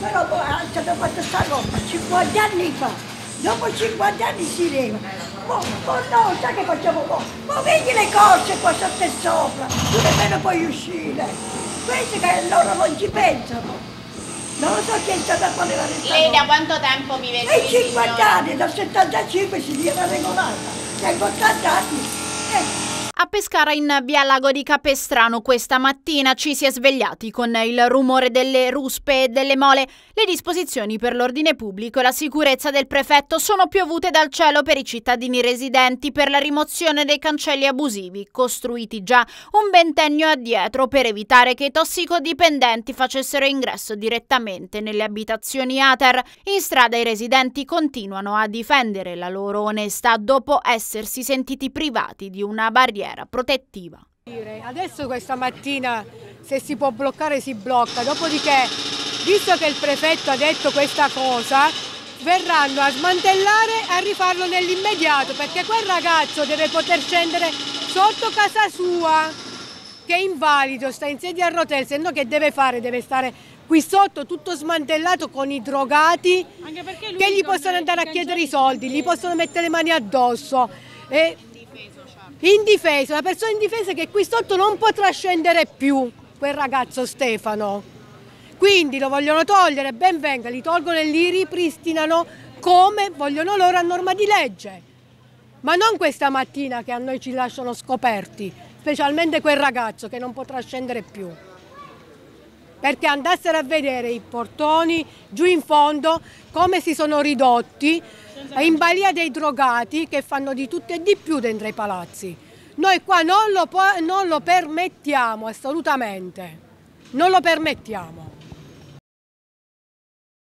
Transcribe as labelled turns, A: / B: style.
A: Però poi è stato fatto questa roba 50 anni fa, dopo 50 anni si leva. No, sai che facciamo mo? Ma vedi le cose qua sotto e sopra, tu nemmeno puoi uscire. Questi che loro non ci pensano. Non lo so chi è stato a fare la resta.
B: Lei da quanto tempo vive qui?
A: E 50 anni, dal 75 si viene regolata. Tengo 80 anni.
C: A Pescara, in via Lago di Capestrano, questa mattina ci si è svegliati con il rumore delle ruspe e delle mole. Le disposizioni per l'ordine pubblico e la sicurezza del prefetto sono piovute dal cielo per i cittadini residenti per la rimozione dei cancelli abusivi, costruiti già un ventennio addietro per evitare che i tossicodipendenti facessero ingresso direttamente nelle abitazioni ATER. In strada i residenti continuano a difendere la loro onestà dopo essersi sentiti privati di una barriera protettiva.
D: Adesso questa mattina se si può bloccare si blocca, dopodiché visto che il prefetto ha detto questa cosa verranno a smantellare e a rifarlo nell'immediato, perché quel ragazzo deve poter scendere sotto casa sua che è invalido, sta in sedia a rotelle, se no che deve fare? Deve stare qui sotto tutto smantellato con i drogati che gli possono andare a chiedere i soldi, gli possono mettere le mani addosso. Indifeso, una persona indifesa che qui sotto non potrà scendere più, quel ragazzo Stefano. Quindi lo vogliono togliere, ben venga, li tolgono e li ripristinano come vogliono loro a norma di legge. Ma non questa mattina che a noi ci lasciano scoperti, specialmente quel ragazzo che non potrà scendere più. Perché andassero a vedere i portoni giù in fondo come si sono ridotti in balia dei drogati che fanno di tutto e di più dentro ai palazzi. Noi qua non lo permettiamo assolutamente, non lo permettiamo.